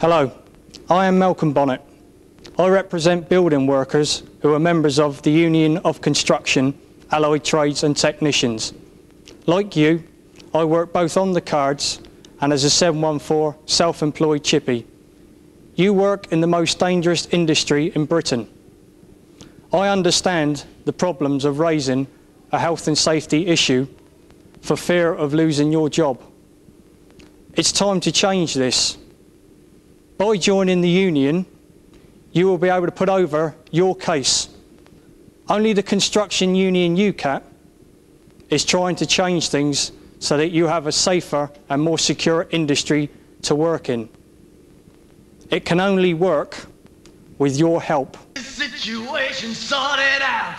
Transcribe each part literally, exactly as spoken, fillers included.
Hello, I am Malcolm Bonnett. I represent building workers who are members of the Union of Construction, Allied Trades and Technicians. Like you, I work both on the cards and as a seven one four self-employed chippy. You work in the most dangerous industry in Britain. I understand the problems of raising a health and safety issue for fear of losing your job. It's time to change this. By joining the union, you will be able to put over your case. Only the construction union U CATT is trying to change things so that you have a safer and more secure industry to work in. It can only work with your help. Situation sorted out.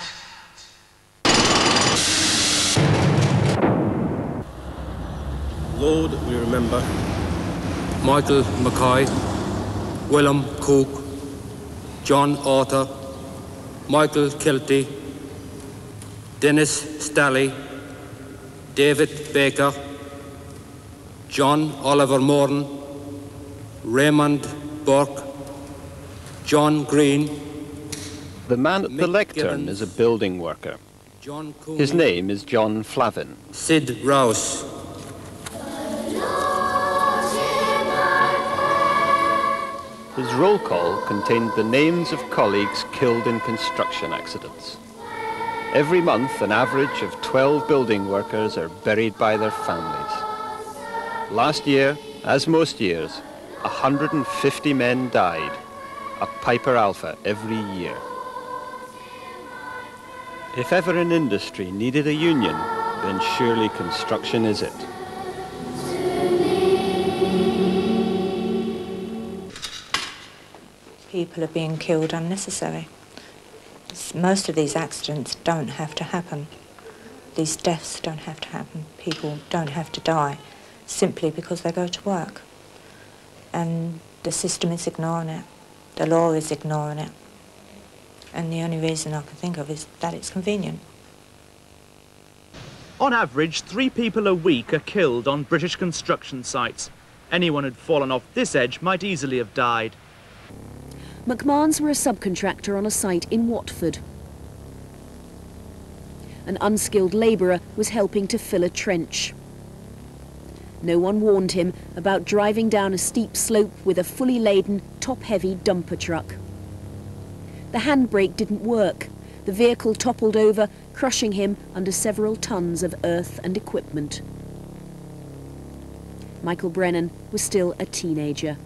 Lord, we remember Michael Mackay, Willem Cook, John Arthur, Michael Kilty, Dennis Stalley, David Baker, John Oliver Morton, Raymond Burke, John Green. The man at the Mick lectern Gibbons, is a building worker. John Cooney, His name is John Flavin. Sid Rouse. His roll call contained the names of colleagues killed in construction accidents. Every month, an average of twelve building workers are buried by their families. Last year, as most years, one hundred fifty men died, a Piper Alpha every year. If ever an industry needed a union, then surely construction is it. People are being killed unnecessarily. Most of these accidents don't have to happen. These deaths don't have to happen. People don't have to die simply because they go to work. And the system is ignoring it. The law is ignoring it. And the only reason I can think of is that it's convenient. On average, three people a week are killed on British construction sites. Anyone who'd fallen off this edge might easily have died. McMahons were a subcontractor on a site in Watford. An unskilled labourer was helping to fill a trench. No one warned him about driving down a steep slope with a fully laden, top-heavy dumper truck. The handbrake didn't work. The vehicle toppled over, crushing him under several tons of earth and equipment. Michael Brennan was still a teenager.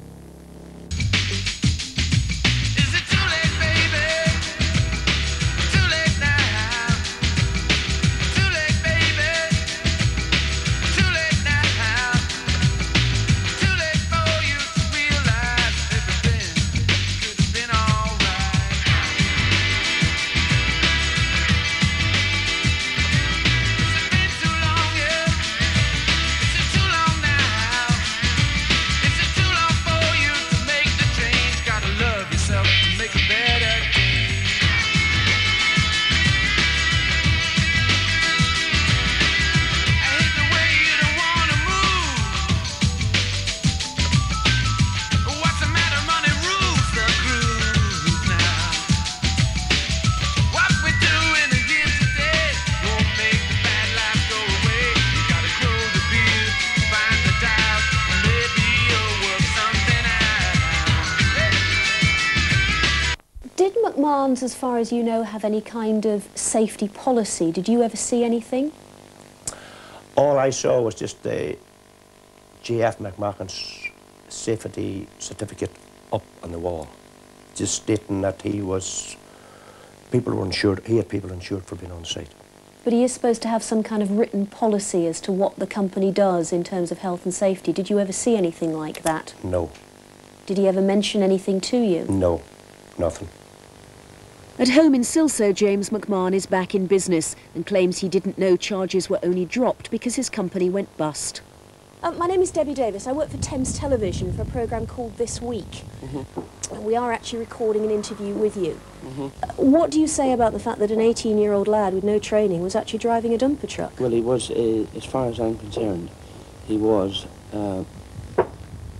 As far as you know, have any kind of safety policy? Did you ever see anything? All I saw was just the J F McMahon's safety certificate up on the wall, just stating that he was, people were insured, he had people insured for being on site. But he is supposed to have some kind of written policy as to what the company does in terms of health and safety. Did you ever see anything like that? No. Did he ever mention anything to you? No, nothing. At home in Silsoe, James McMahon is back in business and claims he didn't know charges were only dropped because his company went bust. Uh, my name is Debbie Davis. I work for Thames Television for a programme called This Week. Mm-hmm. And we are actually recording an interview with you. Mm-hmm. uh, what do you say about the fact that an eighteen-year-old lad with no training was actually driving a dumper truck? Well, he was, uh, as far as I'm concerned, he was... Uh,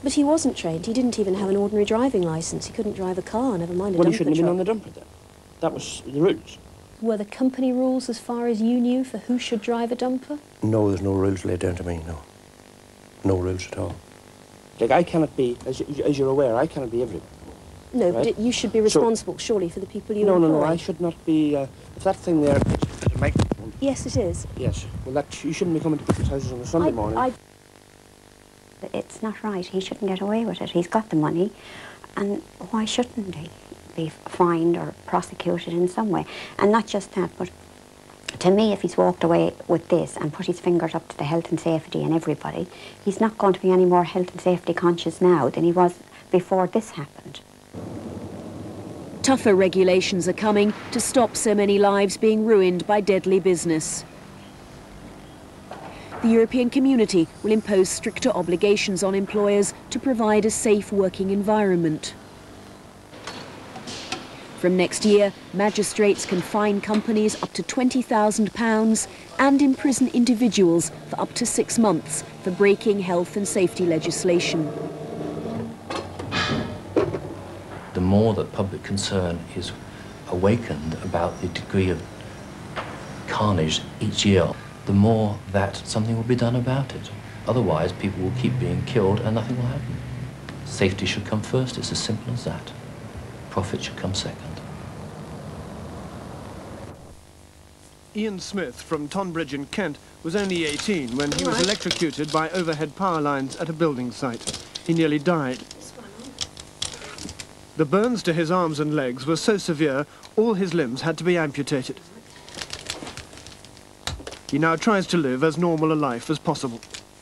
But he wasn't trained. He didn't even have an ordinary driving licence. He couldn't drive a car, never mind a Well, dumper he shouldn't have been truck. on the dumper then. That was the rules. Were the company rules as far as you knew for who should drive a dumper? No, there's no rules laid down to me, no. No rules at all. Like, I cannot be, as, you, as you're aware, I cannot be everywhere. No, right? but it, you should be responsible, so, surely, for the people you no, employ. No, no, I should not be, uh, if that thing there is a microphone. Yes, it is. Yes, well, that, you shouldn't be coming to people's houses on a Sunday I, morning. I... It's not right. He shouldn't get away with it. He's got the money, and why shouldn't he be fined or prosecuted in some way? And not just that, but to me, if he's walked away with this and put his fingers up to the health and safety and everybody, he's not going to be any more health and safety conscious now than he was before this happened. Tougher regulations are coming to stop so many lives being ruined by deadly business. The European Community will impose stricter obligations on employers to provide a safe working environment. From next year, magistrates can fine companies up to twenty thousand pounds and imprison individuals for up to six months for breaking health and safety legislation. The more that public concern is awakened about the degree of carnage each year, the more that something will be done about it. Otherwise, people will keep being killed and nothing will happen. Safety should come first, it's as simple as that. Profit should come second. Ian Smith from Tonbridge in Kent was only eighteen when he was electrocuted by overhead power lines at a building site. He nearly died. The burns to his arms and legs were so severe, all his limbs had to be amputated. He now tries to live as normal a life as possible.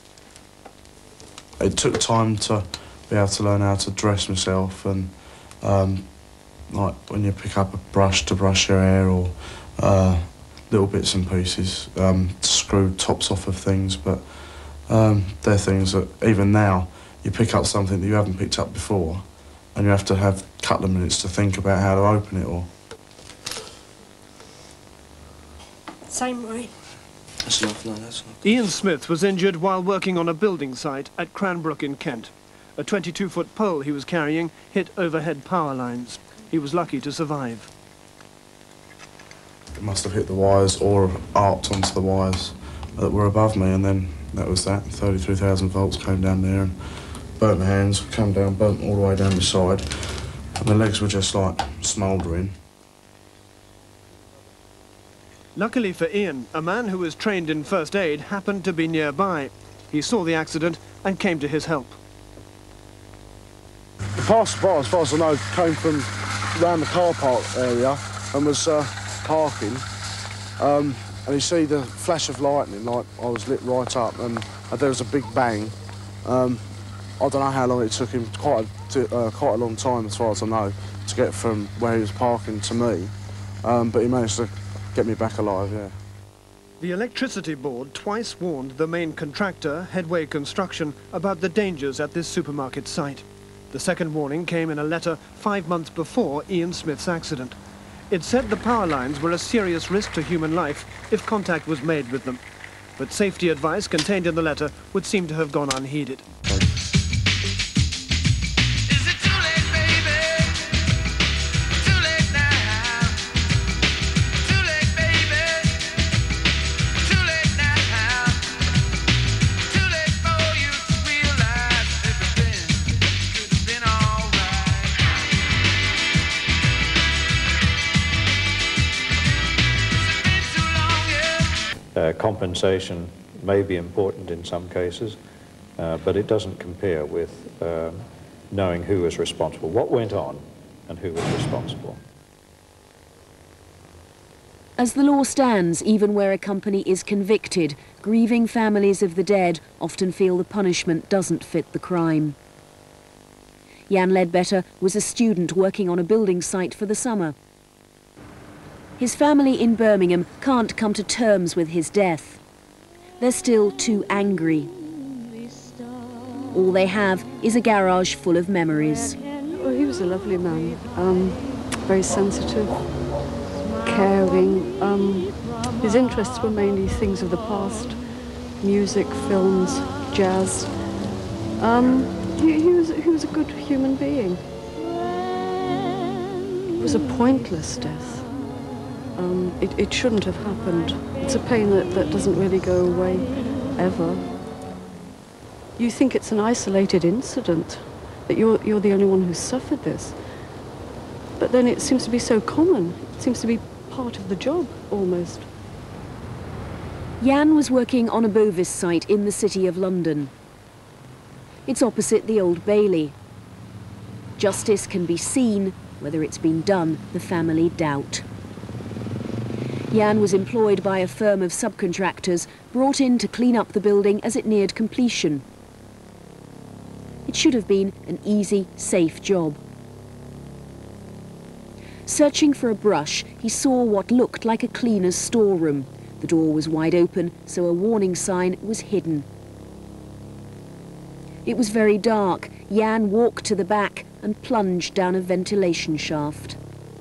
It took time to be able to learn how to dress myself, and um, like when you pick up a brush to brush your hair, or uh, little bits and pieces, um, to screw tops off of things, but um, they're things that even now you pick up something that you haven't picked up before, and you have to have a couple of minutes to think about how to open it all. Same way. That's enough, no, that's enough. Ian Smith was injured while working on a building site at Cranbrook in Kent. A twenty-two foot pole he was carrying hit overhead power lines. He was lucky to survive. It must have hit the wires or arced onto the wires that were above me, and then that was that. thirty-three thousand volts came down there and burnt my hands, come down, burnt all the way down my side, and the legs were just like smouldering. Luckily for Ian, a man who was trained in first aid happened to be nearby. He saw the accident and came to his help. The passerby, as far as I know, came from around the car park area and was uh, parking. Um, and you see the flash of lightning, like I was lit right up, and uh, there was a big bang. Um, I don't know how long it took him, quite a, uh, quite a long time, as far as I know, to get from where he was parking to me. Um, but he managed to get me back alive, yeah. The electricity board twice warned the main contractor, Headway Construction, about the dangers at this supermarket site. The second warning came in a letter five months before Ian Smith's accident. It said the power lines were a serious risk to human life if contact was made with them. But safety advice contained in the letter would seem to have gone unheeded. Uh, compensation may be important in some cases, uh, but it doesn't compare with um, knowing who is responsible, what went on, and who was responsible. As the law stands, even where a company is convicted, grieving families of the dead often feel the punishment doesn't fit the crime. Jan Ledbetter was a student working on a building site for the summer. His family in Birmingham can't come to terms with his death. They're still too angry. All they have is a garage full of memories. Well, he was a lovely man, um, very sensitive, caring. Um, his interests were mainly things of the past, music, films, jazz. Um, He, he, was, he was a good human being. It was a pointless death. Um, it, it shouldn't have happened. It's a pain that, that doesn't really go away, ever. You think it's an isolated incident, that you're, you're the only one who's suffered this. But then it seems to be so common. It seems to be part of the job, almost. Jan was working on a Bovis site in the City of London. It's opposite the Old Bailey. Justice can be seen, whether it's been done, the family doubt. Jan was employed by a firm of subcontractors brought in to clean up the building as it neared completion. It should have been an easy, safe job. Searching for a brush, he saw what looked like a cleaner's storeroom. The door was wide open, so a warning sign was hidden. It was very dark. Jan walked to the back and plunged down a ventilation shaft.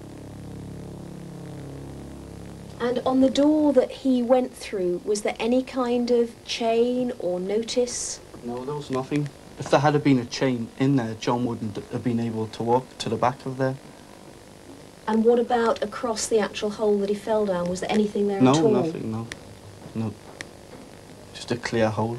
And on the door that he went through, was there any kind of chain or notice? No, there was nothing. If there had been a chain in there, John wouldn't have been able to walk to the back of there. And what about across the actual hole that he fell down? Was there anything there no, at all? No, nothing, no. No. Just a clear hole.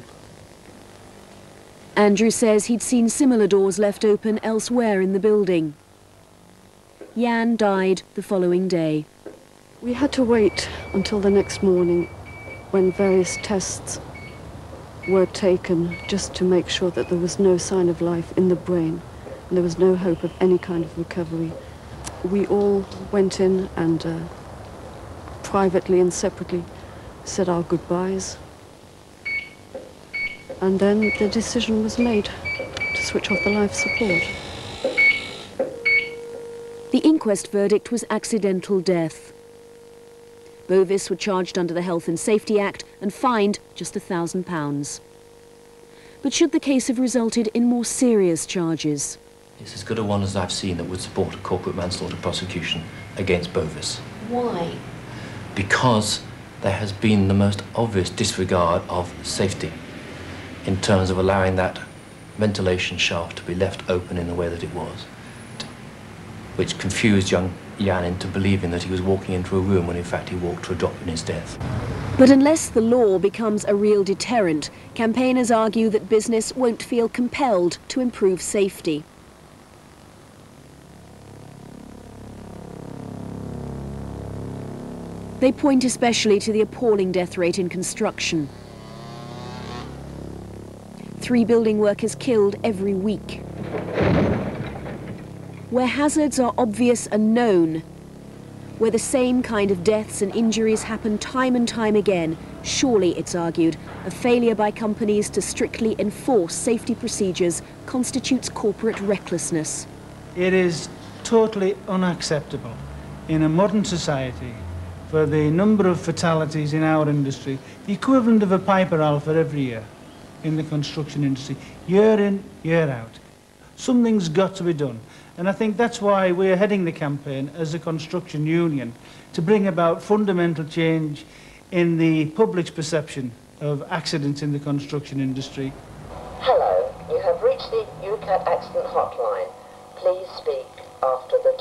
Andrew says he'd seen similar doors left open elsewhere in the building. Jan died the following day. We had to wait until the next morning when various tests were taken just to make sure that there was no sign of life in the brain and there was no hope of any kind of recovery. We all went in and uh, privately and separately said our goodbyes. And then the decision was made to switch off the life support. The inquest verdict was accidental death. Bovis were charged under the Health and Safety Act and fined just a thousand pounds. But should the case have resulted in more serious charges? It's as good a one as I've seen that would support a corporate manslaughter prosecution against Bovis. Why? Because there has been the most obvious disregard of safety in terms of allowing that ventilation shaft to be left open in the way that it was, which confused young Jan into believing that he was walking into a room when in fact he walked to a drop in his death. But unless the law becomes a real deterrent, campaigners argue that business won't feel compelled to improve safety. They point especially to the appalling death rate in construction. Three building workers killed every week. Where hazards are obvious and known, where the same kind of deaths and injuries happen time and time again, surely, it's argued, a failure by companies to strictly enforce safety procedures constitutes corporate recklessness. It is totally unacceptable in a modern society for the number of fatalities in our industry, the equivalent of a Piper Alpha every year in the construction industry, year in, year out. Something's got to be done. And I think that's why we're heading the campaign as a construction union, to bring about fundamental change in the public's perception of accidents in the construction industry. Hello, you have reached the U CATT accident hotline. Please speak after the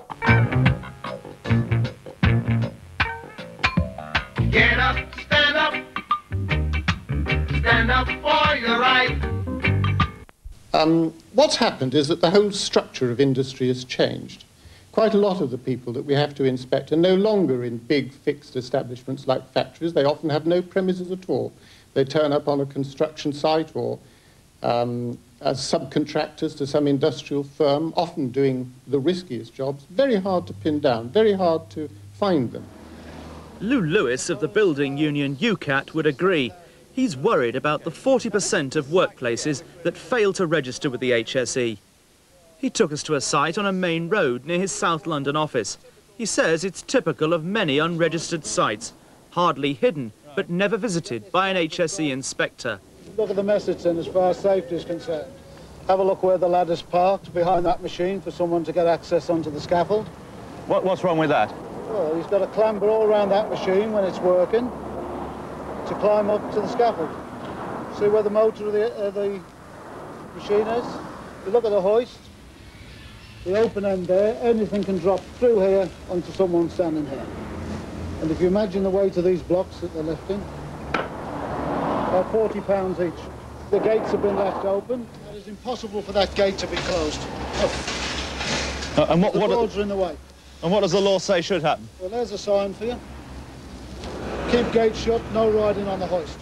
tone. Get up, stand up, stand up for your right. Um, what's happened is that the whole structure of industry has changed. Quite a lot of the people that we have to inspect are no longer in big fixed establishments like factories. They often have no premises at all. They turn up on a construction site or um, as subcontractors to some industrial firm, often doing the riskiest jobs. Very hard to pin down, very hard to find them. Lou Lewis of the building union U CATT would agree. He's worried about the forty percent of workplaces that fail to register with the H S E. He took us to a site on a main road near his South London office. He says it's typical of many unregistered sites, hardly hidden, but never visited by an H S E inspector. Look at the message then as far as safety is concerned. Have a look where the ladder's parked behind that machine for someone to get access onto the scaffold. What, what's wrong with that? Well, he's got to clamber all around that machine when it's working to climb up to the scaffold. See where the motor of the, uh, the machine is? You look at the hoist, the open end there, anything can drop through here onto someone standing here. And if you imagine the weight of these blocks that they're lifting, about forty pounds each. The gates have been left open. It is impossible for that gate to be closed. Oh. Uh, and what, the what boards are in the way. And what does the law say should happen? Well, there's a sign for you. Keep gates shut, no riding on the hoist.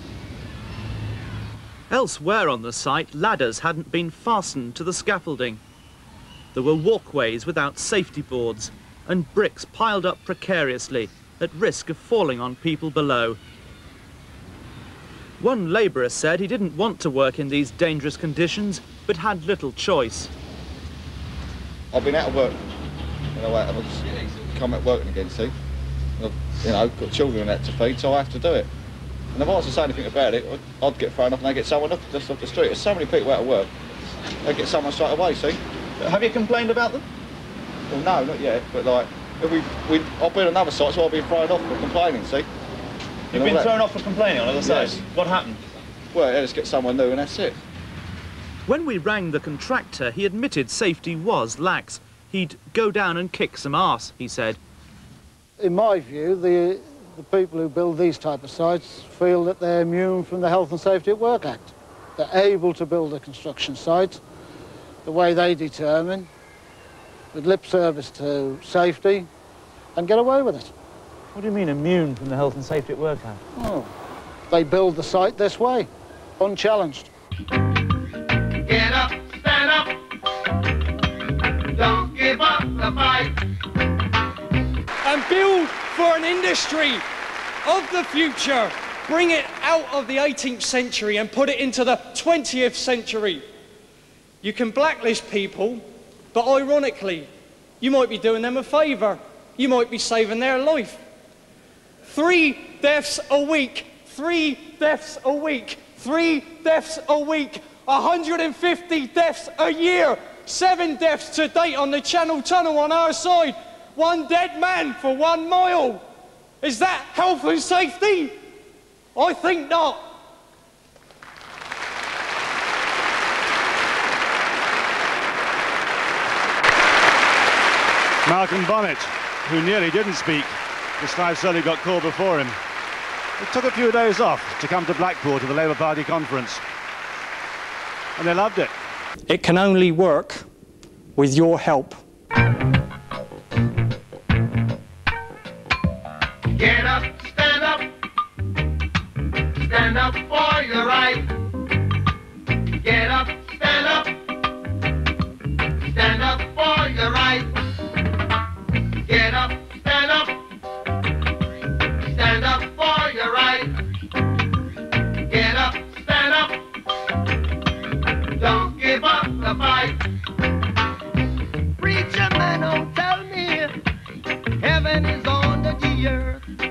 Elsewhere on the site, ladders hadn't been fastened to the scaffolding. There were walkways without safety boards and bricks piled up precariously at risk of falling on people below. One labourer said he didn't want to work in these dangerous conditions, but had little choice. I've been out of work, you know, I've just come at working again, see? I've, you know, got children out to feed, so I have to do it. And if I was to say anything about it, I'd get thrown off and they'd get someone off, just off the street. There's so many people out of work, they'd get someone straight away, see? Have you complained about them? Well, no, not yet, but like, if we, we, I've been on another site, so I've been thrown off for complaining, see? You've been thrown off for complaining on other sites? Yes. What happened? Well, yeah, just get someone new and that's it. When we rang the contractor, he admitted safety was lax. He'd go down and kick some arse, he said. In my view, the, the people who build these type of sites feel that they're immune from the Health and Safety at Work Act. They're able to build a construction site the way they determine, with lip service to safety, and get away with it. What do you mean immune from the Health and Safety at Work Act? Oh, they build the site this way, unchallenged. Get up, stand up. Don't give up the fight. And build for an industry of the future. Bring it out of the eighteenth century and put it into the twentieth century. You can blacklist people, but ironically, you might be doing them a favour. You might be saving their life. Three deaths a week, three deaths a week, three deaths a week, one hundred fifty deaths a year, seven deaths to date on the Channel Tunnel on our side, one dead man for one mile. Is that health and safety? I think not. Malcolm Bonnett, who nearly didn't speak, described Surly got called before him. It took a few days off to come to Blackpool to the Labour Party conference. And they loved it. It can only work with your help. Get up, stand up. Stand up for your right. Get up, stand up. Stand up for your right. Get up, stand up. Stand up for your right. Get up, stand up. Don't give up the fight. Preacher man, don't tell me heaven is under the earth.